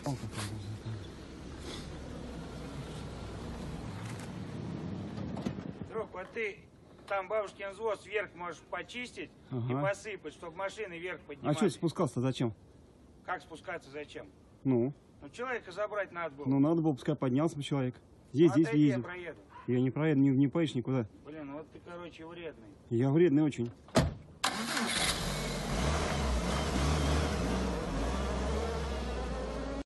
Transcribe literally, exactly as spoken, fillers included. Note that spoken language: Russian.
Друг, вот ты там бабушкин взвоз вверх можешь почистить, ага, и посыпать, чтобы машины вверх поднимались. А что спускался зачем? Как спускаться зачем? Ну? Ну человека забрать надо было. Ну надо было, пускай поднялся бы человек. Здесь, ну, здесь ездит. Я проеду. Я не проеду, не, не поедешь никуда. Блин, вот ты, короче, вредный. Я вредный очень.